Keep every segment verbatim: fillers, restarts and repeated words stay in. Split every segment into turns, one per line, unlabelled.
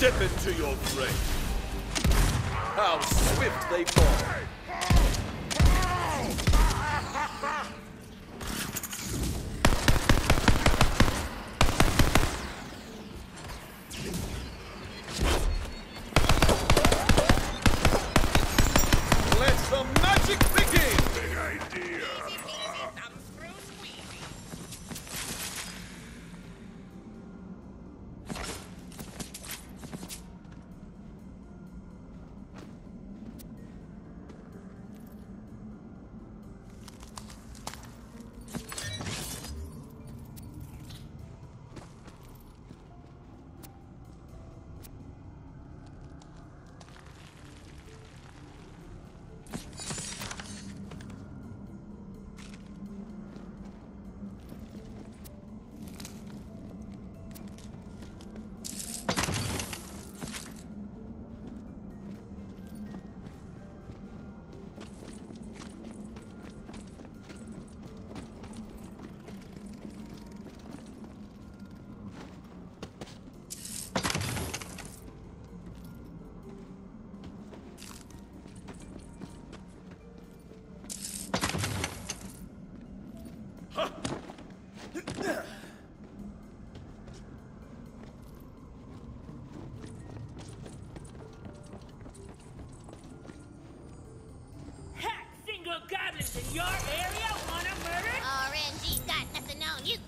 Step into your grave. How swift they fall. Let the magic begin! Big idea!
Goblins in your area wanna murder?
R N G's got nothing on you.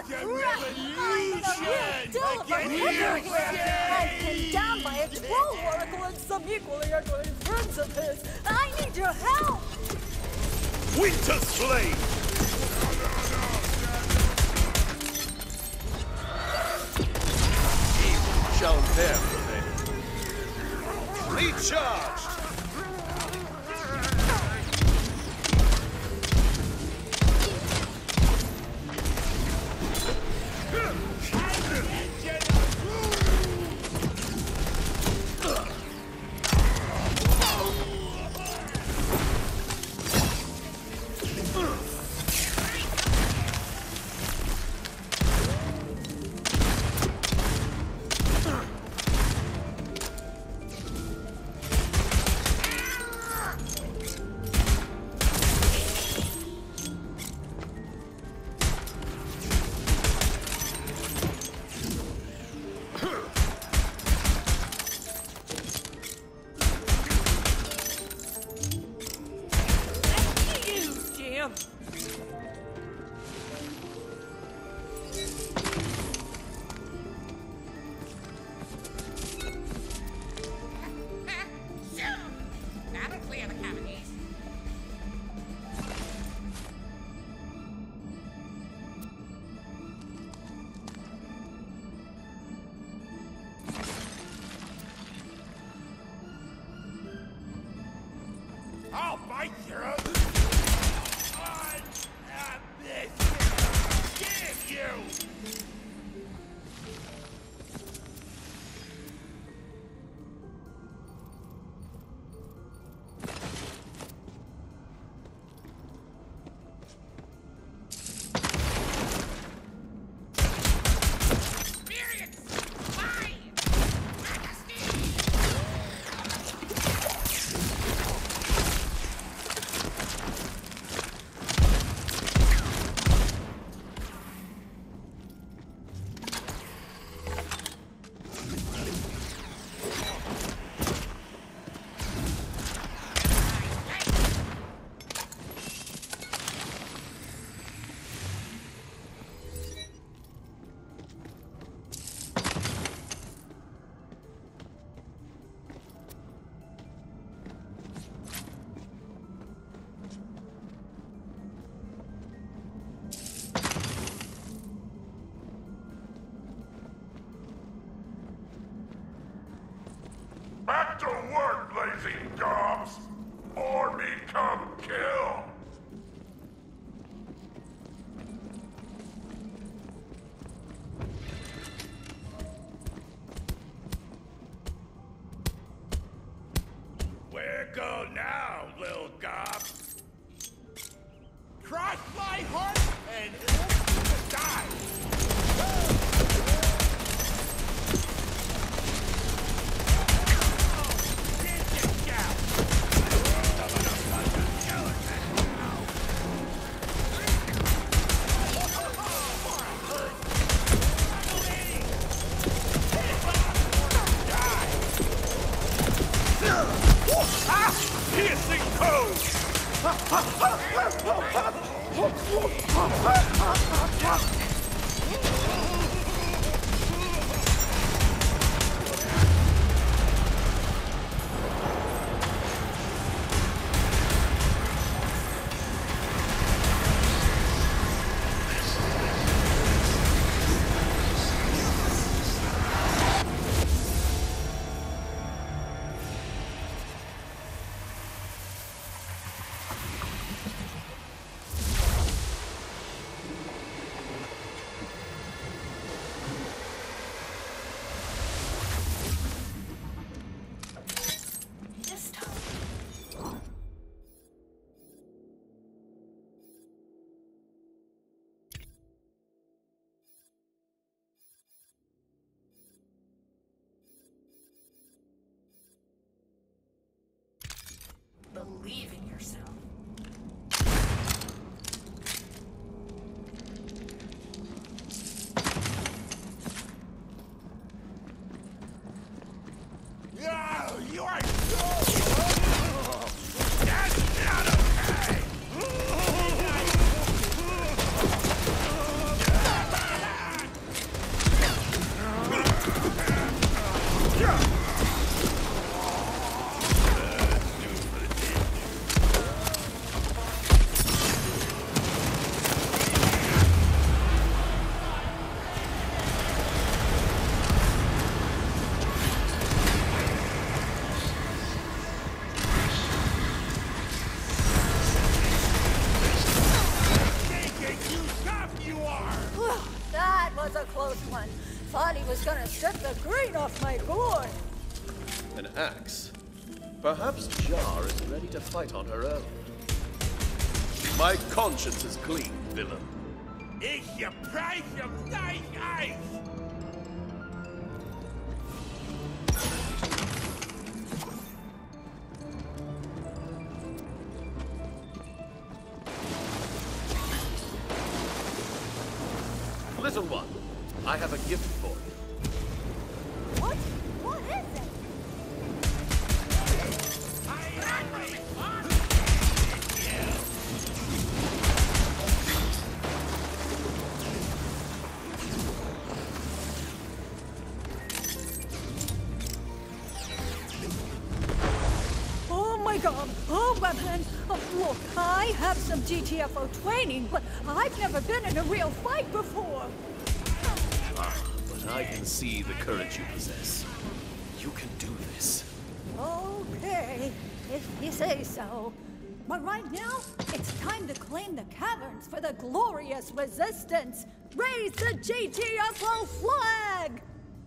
Still, if I'm here and pinned down by a troll oracle and some equally ugly friends of his, I need your help!
Winter Slave! Evil shall bear for them. Recharged!
I'll bite you! Get you! Back to work, lazy gobs! Or become killed! Where go now, little gob? Cross my heart and die! Piercing code!
was a close one. Thought he was gonna strip the green off my gourd.
An axe? Perhaps Jar is ready to fight on her own. My conscience is clean, villain.
It's the price of nice ice!
Little one, I have a gift for you.
What? What is it? Oh my god! Oh, weapons! Oh, look, I have some G T F O training, but I've never been in a real fight before.
Ah, but I can see the courage you possess. You can do this.
Okay, if you say so. But right now, it's time to claim the caverns for the glorious resistance. Raise the G T F O flag!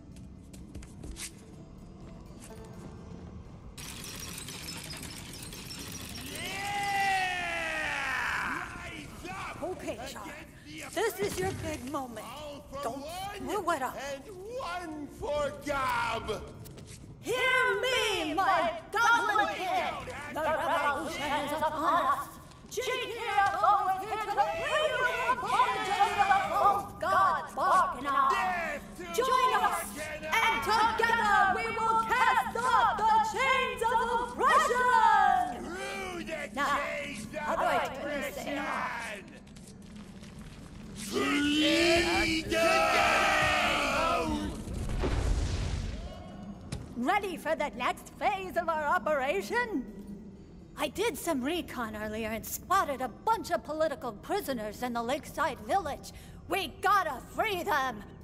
Okay, Char. This is your big moment. Don't screw it up.
And one for Gob!
Hear me, my goblin kid! The revolution is upon us! G T F O is here to free you from bondage of the false gods barking on! Join us, and together we will cast off the chains of oppression!
Through the
Now,
chains of
how do I turn this thing off? Ready for the next phase of our operation? I did some recon earlier and spotted a bunch of political prisoners in the lakeside village. We gotta free them!